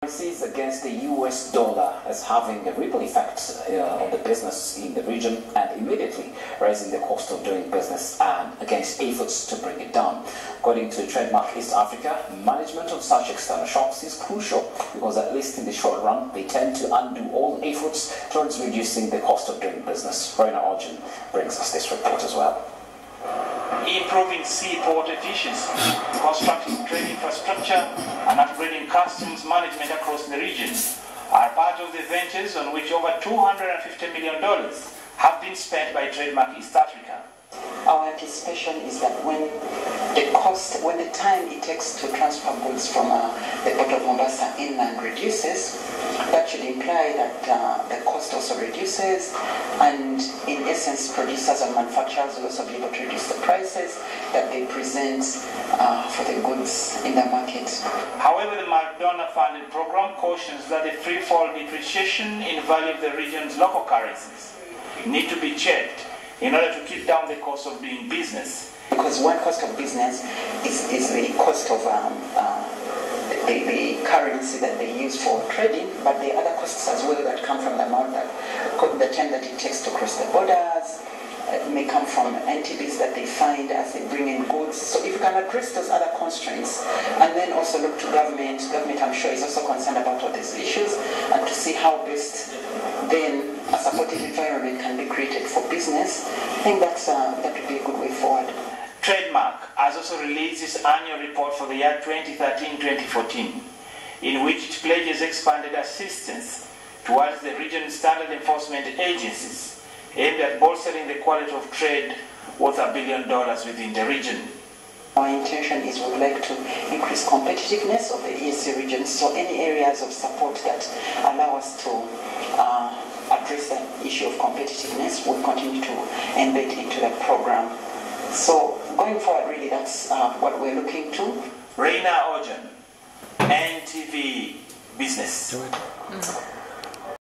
Policies against the US dollar is having a ripple effect on the business in the region and immediately raising the cost of doing business and against efforts to bring it down. According to Trademark East Africa, management of such external shocks is crucial because at least in the short run, they tend to undo all efforts towards reducing the cost of doing business. Raina Orjan brings us this report as well. Improving seaport efficiency, constructing trade infrastructure, and upgrading customs management across the region are part of the ventures on which over $250 million have been spent by Trademark East Africa. Our anticipation is that when the time it takes to transfer goods from the port of Mombasa inland reduces, that should imply that the cost also reduces, and in essence, producers and manufacturers will also be able to reduce the prices that they present for the goods in the market. However, the McDonough funded program cautions that the free-fall depreciation in value of the region's local currencies need to be checked in order to keep down the cost of doing business. Because one cost of business is the cost of the currency that they use for trading, but the other costs as well that come from the amount the time that it takes to cross the borders. It may come from NTBs that they find as they bring in goods. So if you can address those other constraints and then also look to government I'm sure is also concerned about all these issues, and to see how best then a supportive environment can be created for business, I think that would be a good way forward. Trademark has also released its annual report for the year 2013-2014, in which it pledges expanded assistance towards the region's standard enforcement agencies aimed at bolstering the quality of trade worth $1 billion within the region. Our intention is we would like to increase competitiveness of the EAC region, so any areas of support that allow us to address the issue of competitiveness will continue to embed into the program. So going forward, really, that's what we're looking to. Raina Orjan, NTV Business.